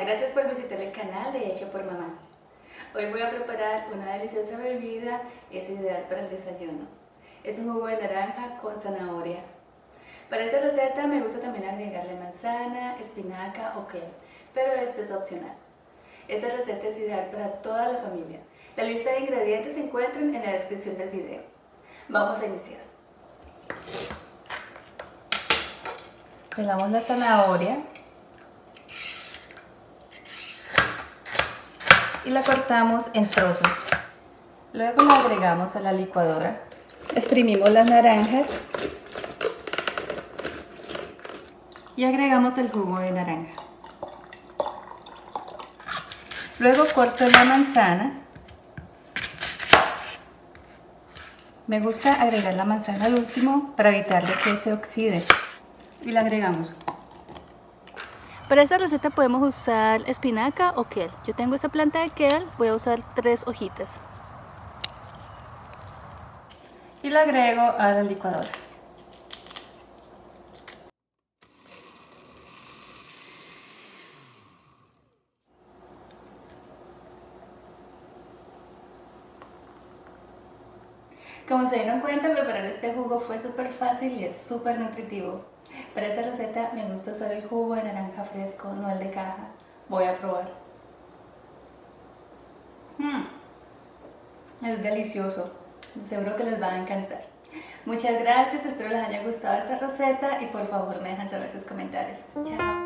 gracias por visitar el canal de Hecho por Mamá. Hoy voy a preparar una deliciosa bebida, es ideal para el desayuno. Es un jugo de naranja con zanahoria. Para esta receta me gusta también agregarle manzana, espinaca o kale, pero este es opcional. Esta receta es ideal para toda la familia. La lista de ingredientes se encuentra en la descripción del video. Vamos a iniciar. Pelamos la zanahoria y la cortamos en trozos. Luego la agregamos a la licuadora. Exprimimos las naranjas y agregamos el jugo de naranja. Luego corto la manzana. Me gusta agregar la manzana al último para evitar que se oxide. Y la agregamos. Para esta receta podemos usar espinaca o kale. Yo tengo esta planta de kale, voy a usar 3 hojitas. Y la agrego a la licuadora. Como se dieron cuenta, preparar este jugo fue súper fácil y es súper nutritivo. Para esta receta me gusta usar el jugo de naranja fresco, no el de caja. Voy a probar. Es delicioso. Seguro que les va a encantar. Muchas gracias, espero les haya gustado esta receta y por favor me dejan saber sus comentarios. Chao.